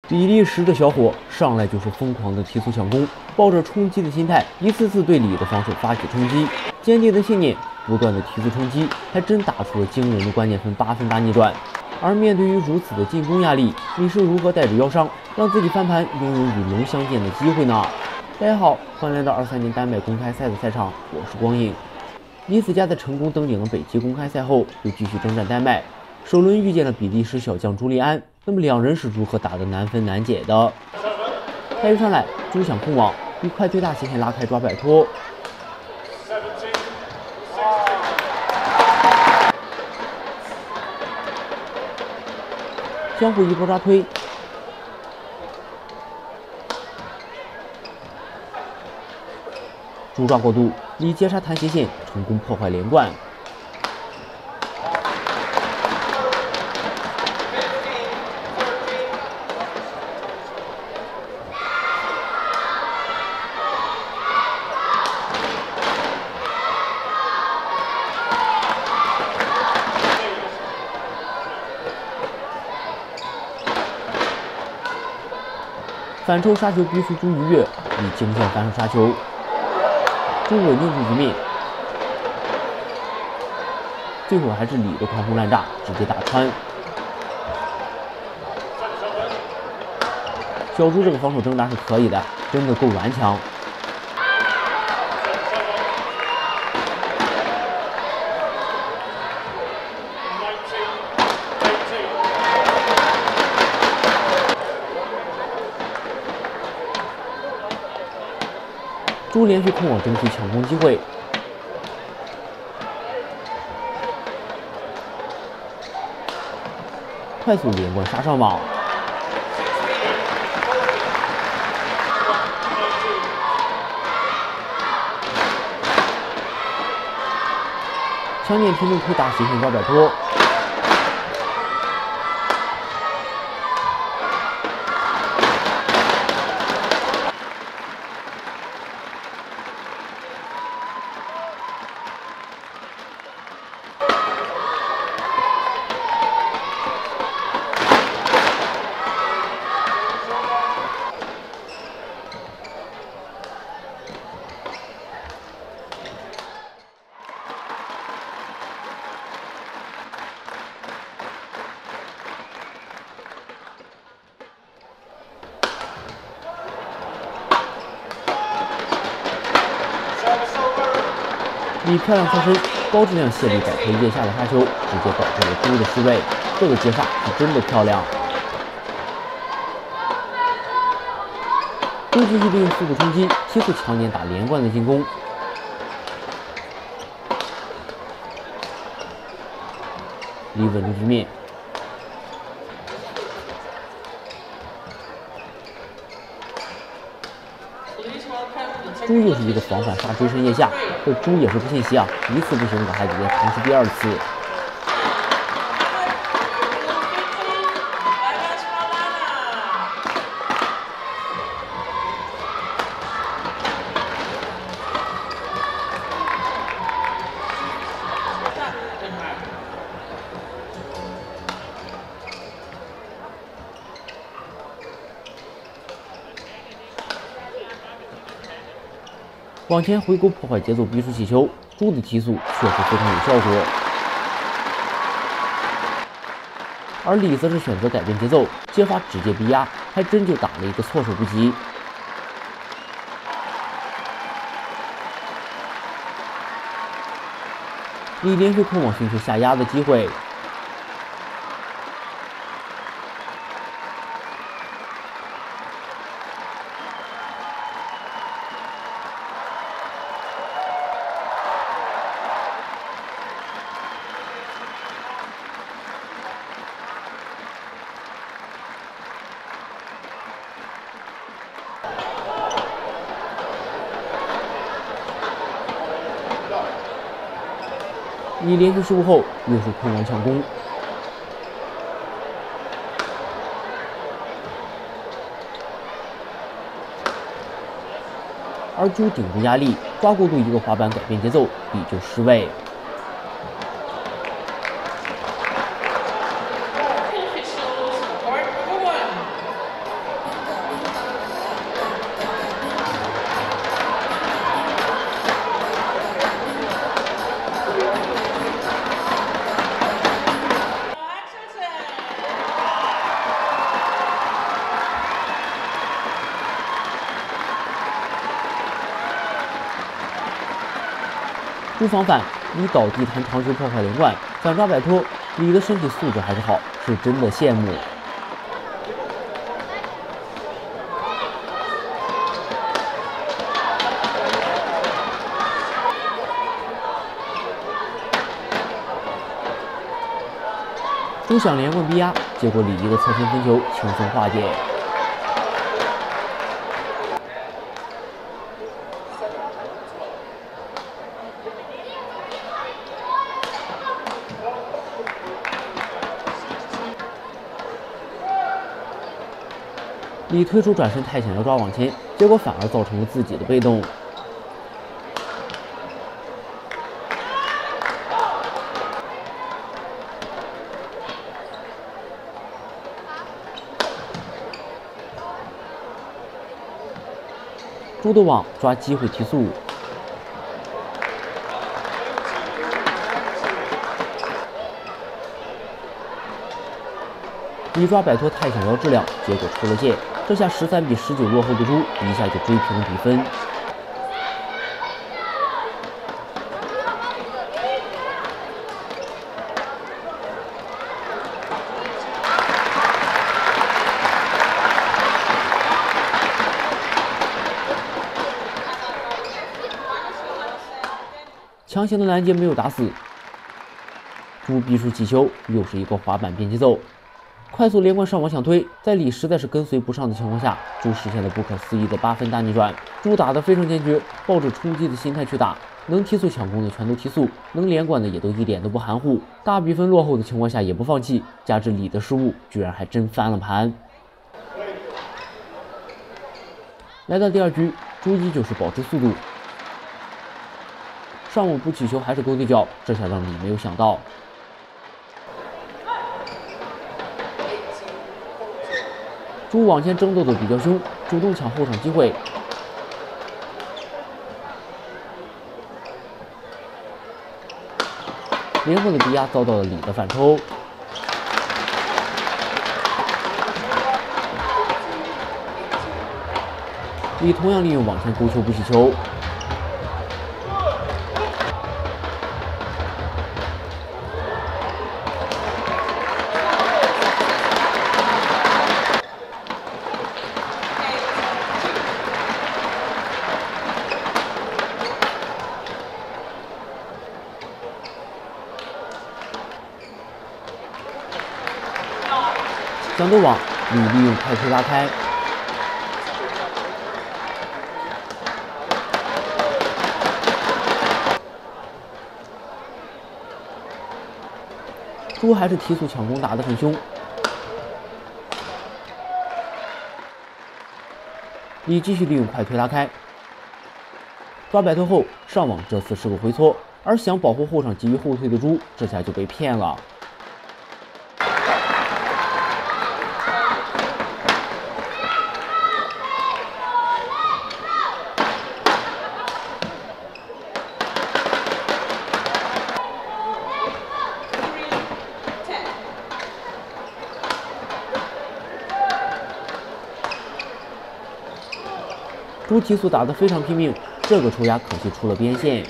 比利时的小伙上来就是疯狂的提速抢攻，抱着冲击的心态，一次次对李的防守发起冲击。坚定的信念，不断的提速冲击，还真打出了惊人的关键分8分大逆转。而面对于如此的进攻压力，李是如何带着腰伤，让自己翻盘，拥有与龙相见的机会呢？大家好，欢迎来到23年丹麦公开赛的赛场，我是光影。李子嘉在成功登顶了北极公开赛后，又继续征战丹麦。首轮遇见了比利时小将朱利安，那么两人是如何打得难分难解的？他一上来，朱想控网，以快最大斜线拉开抓摆脱。相互一波抓推，朱抓过度，李截杀弹斜线，成功破坏连贯。反抽杀球逼出朱逾越，李惊现反手杀球，朱稳定住局面，最后还是李的狂轰滥炸直接打穿。小朱这个防守挣扎是可以的，真的够顽强。朱连续控网争取抢攻机会，快速连贯杀上网，强点平路推大斜线抓摆脱。李漂亮侧身，高质量卸力摆脱腋下的杀球，直接保住了朱的失位。这个接杀是真的漂亮。朱继续利用速度冲击，提速强点打连贯的进攻。李稳住局面。朱又是一个防反杀追身腋下，这朱也是不信邪啊，一次不行，我还得再尝试第二次。往前回勾破坏节奏，逼出起球，朱的提速确实非常有效果。而李则是选择改变节奏，接发直接逼压，还真就打了一个措手不及。李连续控网寻求下压的机会。李连续失误后，又是控网抢攻，而朱顶住压力，抓过度一个滑板改变节奏，李就失位。 朱防反，李倒地弹长球破坏连贯，反抓摆脱。李的身体素质还是好，是真的羡慕。朱想连棍逼压，结果李一个侧身分球轻松化解。李推出转身太想要抓网前，结果反而造成了自己的被动。朱的网抓机会提速，李抓摆脱太想要质量，结果出了界。这下13比19落后的朱一下就追平了比分。强行的拦截没有打死，朱逼出起球，又是一个滑板变节奏。快速连贯上网想推，在李实在是跟随不上的情况下，朱实现了不可思议的8分大逆转。朱打得非常坚决，抱着冲击的心态去打，能提速抢攻的全都提速，能连贯的也都一点都不含糊。大比分落后的情况下也不放弃，加之李的失误，居然还真翻了盘。来到第2局，朱依旧是保持速度，上网不起球还是勾对角，这下让李没有想到。朱往前争斗的比较凶，主动抢后场机会。连贯的逼压遭到了李的反抽。李同样利用网前勾球不起球。想斗网，李利用快推拉开，朱还是提速抢攻打得很凶，李继续利用快推拉开，抓摆脱后上网，这次是个回搓，而想保护后场急于后退的朱，这下就被骗了。朱提速打得非常拼命，这个抽压可惜出了边线。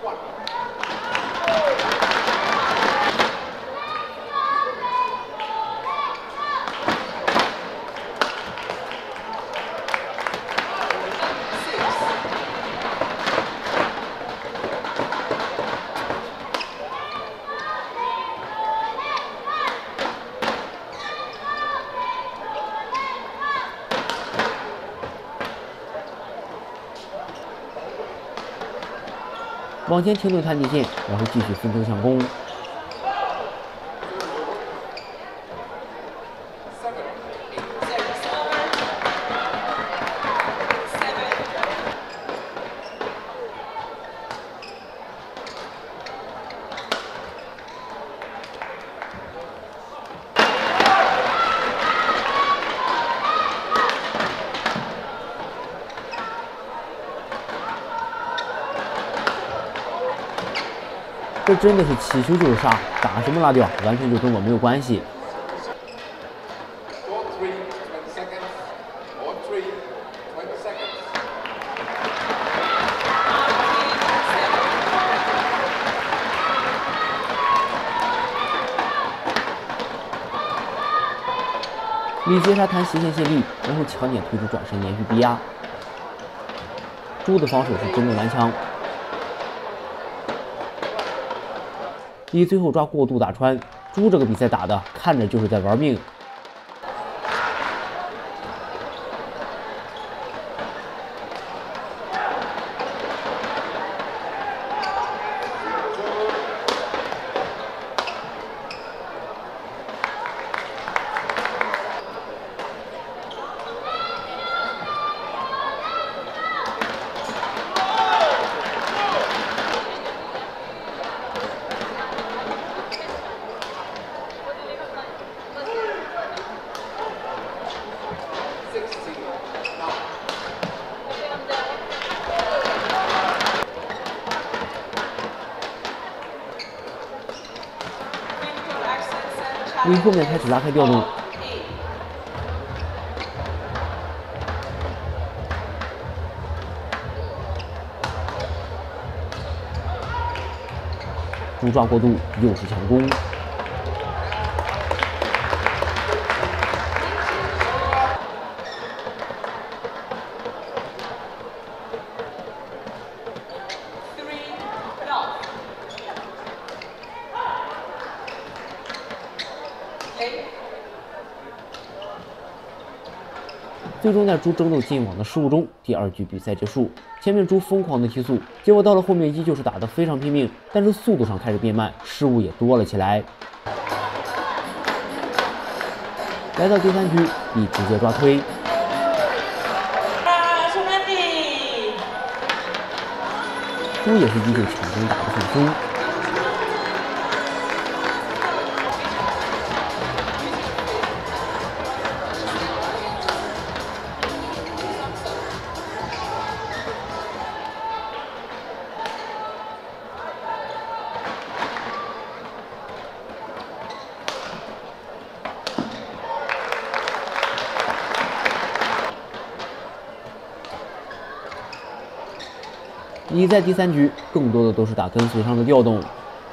往前停顿弹底线，然后继续分球抢攻。这真的是起球就是杀，打什么拉掉，完全就跟我没有关系。 李接杀弹斜线卸力，然后强点推出转身连续逼压。朱的防守是真的顽强，李最后抓过度打穿，朱这个比赛打的看着就是在玩命。李后面开始拉开调动，朱抓过度，又是强攻。最终在朱争斗进网的失误中，第2局比赛结束。前面朱疯狂的提速，结果到了后面依旧是打得非常拼命，但是速度上开始变慢，失误也多了起来。来到第3局，李直接抓推，朱也是依旧抢攻打得很凶。李在第3局更多的都是打跟随上的调动，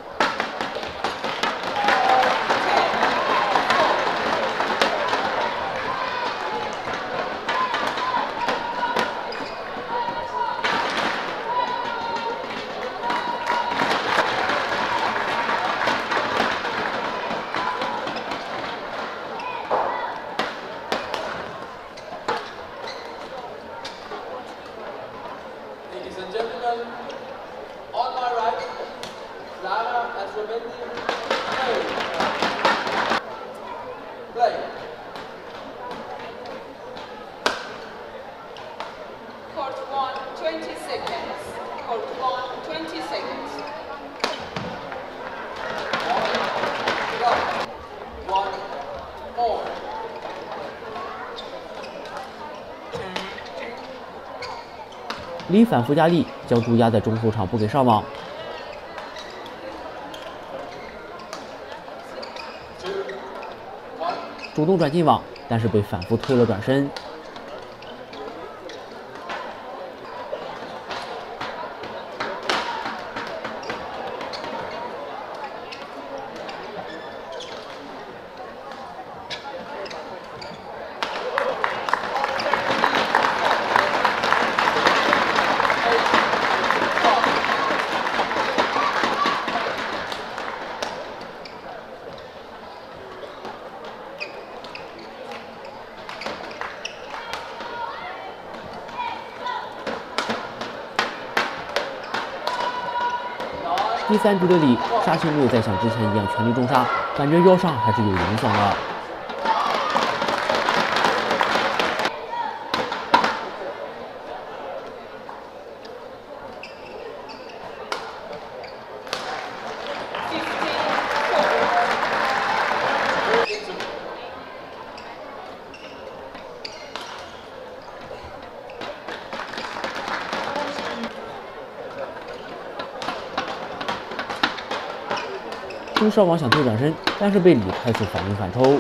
On my right, Lara Asramendi, play. Court 1, 20 seconds. Court 1, 20 seconds. 1, more. 李反复加力，将朱压在中后场不给上网。主动转进网，但是被反复推了转身。第3局的李杀青没有再像之前一样全力重杀，感觉腰上还是有影响的。朱上网想推转身，但是被李快速反应反抽。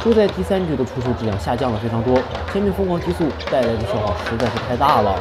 朱在第3局的出手质量下降了非常多，前面疯狂提速带来的消耗实在是太大了。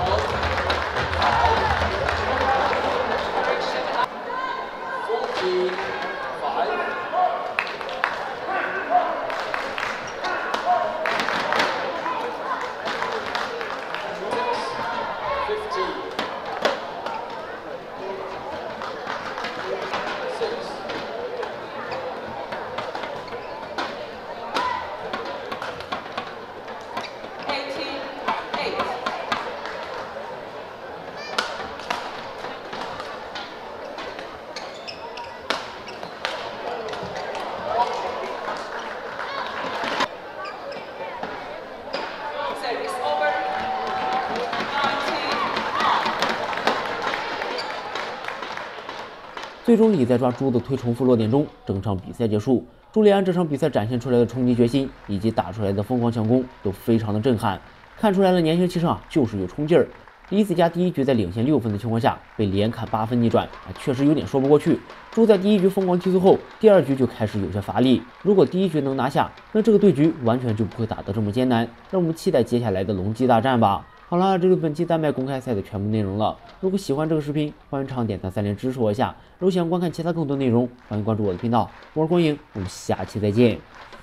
最终，李在抓朱的推重复落点中，整场比赛结束。朱利安这场比赛展现出来的冲击决心，以及打出来的疯狂抢攻，都非常的震撼。看出来了，年轻气盛就是有冲劲儿。李子嘉第1局在领先6分的情况下，被连砍8分逆转，确实有点说不过去。朱在第1局疯狂提速后，第2局就开始有些乏力。如果第1局能拿下，那这个对局完全就不会打得这么艰难。让我们期待接下来的龙姬大战吧。 好了，这就是本期丹麦公开赛的全部内容了。如果喜欢这个视频，欢迎长点赞3连支持我一下。如果想观看其他更多内容，欢迎关注我的频道。我是光影，我们下期再见。